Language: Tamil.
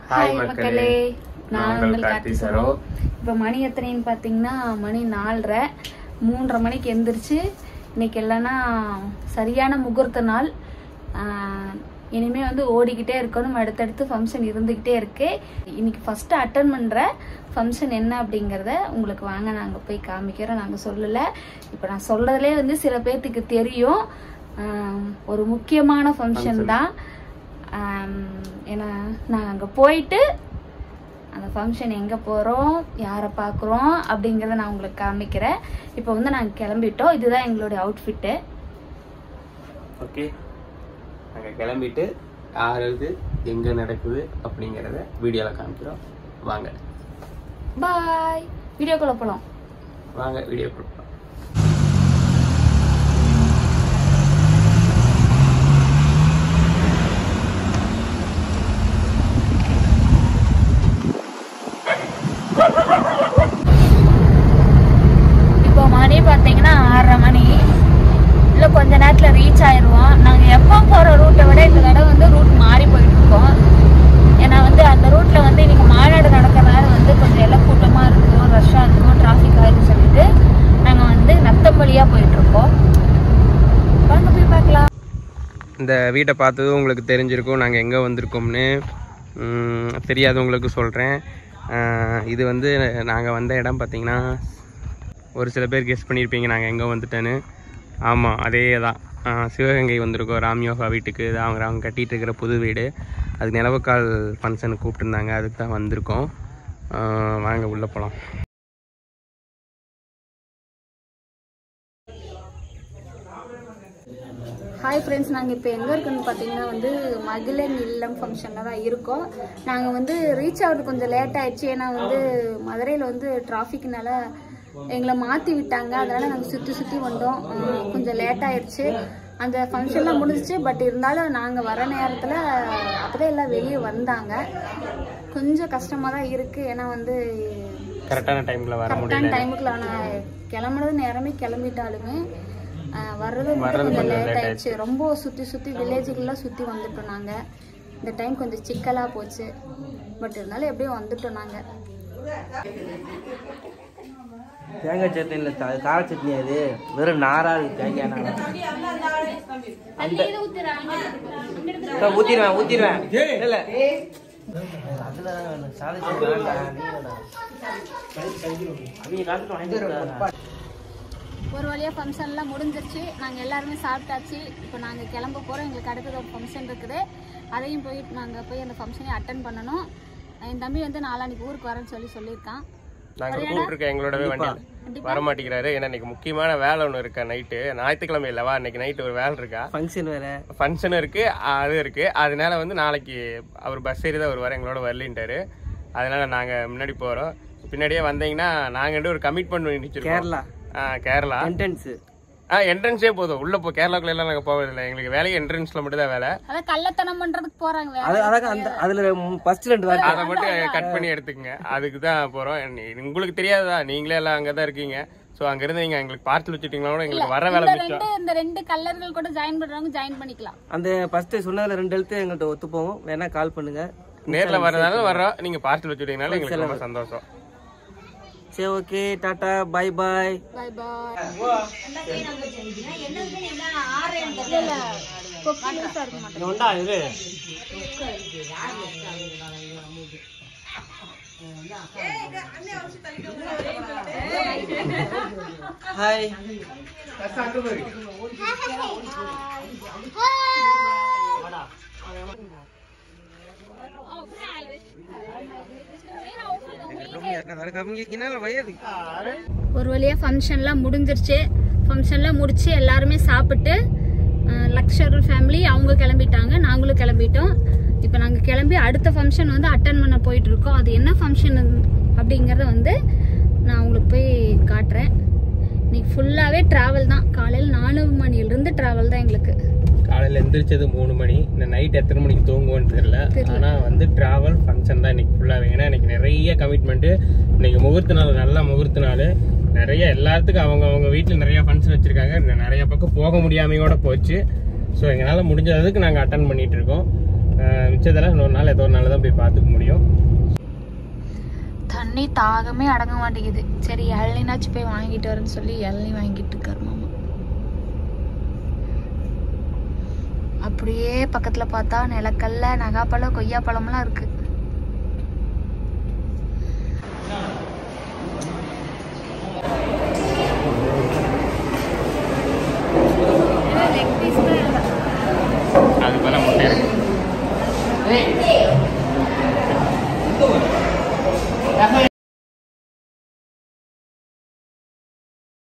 हाय மக்களே நான் உங்கள் KarthiSaro இப்போ மணி எத்தனைன்னு பாத்தீங்கன்னா மணி 4:30 3:30 மணிக்கு எந்திரிச்சு இன்னைக்கு எல்லாம்னா சரியான முகூர்த்த நாள் இனிமே வந்து ஓடிக்கிட்டே இருக்கணும் அடுத்தடுத்து ஃபங்க்ஷன் இருந்துகிட்டே இருக்கு இன்னைக்கு ஃபர்ஸ்ட் அட்டெண்ட் பண்ற ஃபங்க்ஷன் என்ன அப்படிங்கறத உங்களுக்கு வாங்க நாங்க போய் காமிக்கிறோம் நாங்க சொல்லல இப்போ நான் சொல்றதே வந்து சில பேருக்கு தெரியும் ஒரு முக்கியமான ஃபங்க்ஷன் தான் ஏன்னா நான் அங்க போயிட்டு அந்த ஃபங்க்ஷன் எங்க போறோம் யாரை பார்க்குறோம் அப்படிங்கறத நான் உங்களுக்கு காமிக்கிறேன் இப்போ வந்து நாங்க கிளம்பிட்டோம் இதுதான் எங்களுடைய அவுட்ஃபிட் ஓகே நாங்க கிளம்பிட்டு யாருக்கு எங்க நடக்குது அப்படிங்கறத வீடியோல காமிக்கிறோம் வாங்க பாய் வீடியோக்குள்ள போலாம் வாங்க வீடியோக்குள்ள போலாம் இப்போ மணி பாத்தீங்கன்னா 6:30 மணி இல்ல கொஞ்ச நேரத்துல ரீச் ஆயிருவோம் நாங்க எப்போ போற ரூட்டை விட இந்த தடவை வந்து ரூட் மாறி போயிட்டு இருக்கோம் ஏன்னா வந்து அந்த ரூட்ல வந்து இன்னைக்கு மாநாடு நடக்கிறதுனால வந்து கொஞ்சம் எல்லாம் கூட்டமா இருக்கும் ரஷ்ஷா இருக்கும் டிராபிக் ஆயிரும் சொல்லிட்டு நாங்க வந்து நத்தம்பள்ளியா போயிட்டு இருக்கோம் வாங்க போய் பார்க்கலாம் இந்த வீட்டை பார்த்ததும் உங்களுக்கு தெரிஞ்சிருக்கும் நாங்கள் எங்கே வந்திருக்கோம்னு தெரியாதவங்களுக்கு சொல்கிறேன் இது வந்து நாங்கள் வந்த இடம் பார்த்திங்கன்னா ஒரு சில பேர் கெஸ் பண்ணியிருப்பீங்க நாங்கள் எங்கே வந்துட்டேன்னு ஆமாம் அதே தான் சிவகங்கை வந்திருக்கோம் ராம்யோகா வீட்டுக்கு இது அவங்க கட்டிகிட்டு இருக்கிற புது வீடு அதுக்கு நிலவுக்கால் ஃபங்க்ஷனுக்கு கூப்பிட்டுருந்தாங்க அதுக்கு தான் வந்திருக்கோம் வாங்க உள்ளே போகலாம் ஹாய் ஃப்ரெண்ட்ஸ் நாங்கள் இப்போ எங்கே இருக்குன்னு பார்த்தீங்கன்னா வந்து மகளிர் இல்லம் ஃபங்க்ஷனில் தான் இருக்கோம் நாங்கள் வந்து ரீச் ஆகிறது கொஞ்சம் லேட் ஆயிடுச்சு ஏன்னா வந்து மதுரையில் வந்து டிராஃபிக்னால எங்களை மாற்றி விட்டாங்க அதனால் நாங்கள் சுற்றி வந்தோம் கொஞ்சம் லேட் ஆயிடுச்சு அந்த ஃபங்க்ஷன்லாம் முடிஞ்சிச்சு பட் இருந்தாலும் நாங்கள் வர நேரத்தில் அப்போதான் எல்லாம் வெளியே வந்தாங்க கொஞ்சம் கஷ்டமாக தான் இருக்குது ஏன்னா வந்து கரெக்டான டைமுக்குள்ள ஆனால் கிளம்புறது நேரமே கிளம்பிட்டாலுமே வர்றது கொஞ்சம் லேட் ஆயிடுச்சு ரொம்ப சுற்றி வில்லேஜுக்கெல்லாம் சுற்றி வந்துட்டோம் நாங்கள் இந்த டைம் கொஞ்சம் சிக்கலாக போச்சு பட் இருந்தாலும் எப்படியும் வந்துட்டோம் நாங்கள் தேங்காய் சட்னி இல்லை கார சட்னி அது வெறும் நாரா இருக்கு தேங்காய் ஊத்திடுவேன் இல்லை அதுல ஒரு வழியாக ஃபங்க்ஷன்லாம் முடிஞ்சிருச்சு நாங்கள் எல்லாருமே சாப்பிட்டாச்சு இப்போ நாங்கள் கிளம்ப போகிறோம் எங்களுக்கு அடுத்தது ஒரு ஃபங்க்ஷன் இருக்குது அதையும் போயிட்டு நாங்கள் போய் அந்த ஃபங்க்ஷனையும் அட்டன் பண்ணணும் என் தம்பி வந்து நாளான்னைக்கு ஊருக்கு வரேன்னு சொல்லியிருக்கான் நாங்கள் கூப்பிட்டுருக்கோம் எங்களோடவே வண்டி வர மாட்டேங்கிறாரு ஏன்னா இன்னைக்கு முக்கியமான வேலை ஒன்று இருக்கா நைட்டு ஞாயிற்றுக்கிழமை இல்லவா இன்னைக்கு நைட்டு ஒரு வேலை இருக்கா ஃபங்க்ஷன் இருக்கு அது இருக்கு அதனால வந்து நாளைக்கு அவர் பஸ் ஏறி தான் வருவார் எங்களோட வரலின்ட்டாரு அதனால நாங்கள் முன்னாடி போகிறோம் பின்னாடியே வந்தீங்கன்னா நாங்கள் ஒரு கமிட்மெண்ட் பண்ணிச்சிருக்கோம் கேரளா என்ட்ரன்ஸே போதும் உள்ள போ கேரளாக்குள்ள எல்லாம் நாங்க போவதில்லை எங்களுக்கு வேலையை என்ட்ரன்ஸ்ல மட்டும் தான் வேலை கள்ளத்தனம் பண்றதுக்கு போறாங்க அதுல ஃபர்ஸ்ட் 2 வாரம் அதை மட்டும் கட் பண்ணி எடுத்துக்கங்க அதுக்கு தான் போறோம் உங்களுக்கு தெரியாதா நீங்களே எல்லாம் அங்கதான் இருக்கீங்க சோ அங்க இருந்து நீங்க எங்களுக்கு பார்சல் வச்சுட்டீங்களா கூட எங்களுக்கு வர வேலை இந்த 2 கல்லர்கள் கூட ஜாயின் பண்றவங்க ஜாயின் பண்ணிக்கலாம் அந்த ஃபர்ஸ்ட் சொன்னதுல 2 எழுத்து எங்கள்ட்ட ஒத்து போவோம் வேணா கால் பண்ணுங்க நேர்ல வரதால வர்றோம் நீங்க பார்சல் வச்சுட்டீங்கனால எங்களுக்கு ரொம்ப சந்தோஷம் சரி okay tata bye bye hi ஒரு வழியா ஃபங்க்ஷன்லாம் முடிஞ்சிருச்சு ஃபங்க்ஷன்லாம் முடிச்சு எல்லாருமே சாப்பிட்டு லக்ஷர் ஃபேமிலி அவங்க கிளம்பிட்டாங்க நாங்களும் கிளம்பிட்டோம் இப்போ நாங்கள் கிளம்பி அடுத்த ஃபங்க்ஷன் வந்து அட்டன் பண்ண போயிட்டு இருக்கோம் அது என்ன ஃபங்க்ஷன் அப்படிங்கிறத வந்து நான் உங்களுக்கு போய் காட்டுறேன் இன்னைக்கு ஃபுல்லாகவே ட்ராவல் தான் காலையில் 4 மணிலிருந்து ட்ராவல் தான் எங்களுக்கு காலையில் எந்திரிச்சது 3 மணி இந்த நைட் எத்தனை மணிக்கு தூங்குவோன்னு தெரியல ஆனால் வந்து டிராவல் ஃபங்க்ஷன் தான் இன்னைக்கு ஃபுல்லாகவே ஏன்னா இன்னைக்கு நிறைய கமிட்மெண்ட்டு இன்னைக்கு முகூர்த்த நாள் நல்ல முகூர்த்த நாள் நிறைய எல்லாத்துக்கும் அவங்க வீட்டில் நிறைய ஃபங்க்ஷன் வச்சிருக்காங்க நிறைய பக்கம் போக முடியாமையோட போச்சு ஸோ எங்களால் முடிஞ்சதுக்கு நாங்கள் அட்டன் பண்ணிட்டு இருக்கோம் மிச்ச மிச்சதெல்லாம் இன்னொரு நாள் ஏதோ ஒரு நாள் தான் போய் பார்த்துக்க முடியும். தண்ணி தாகமே அடங்க மாட்டேங்குது. சரி இளநினாச்சும் போய் வாங்கிட்டு வரேன்னு சொல்லி இளநீ வாங்கிட்டு இருக்காரு மாமா. அப்படியே பக்கத்துல பார்த்தா நிலக்கல்ல, நகாப்பழம், கொய்யாப்பழம்லாம் இருக்கு. அது போல முட்டை இருக்கு.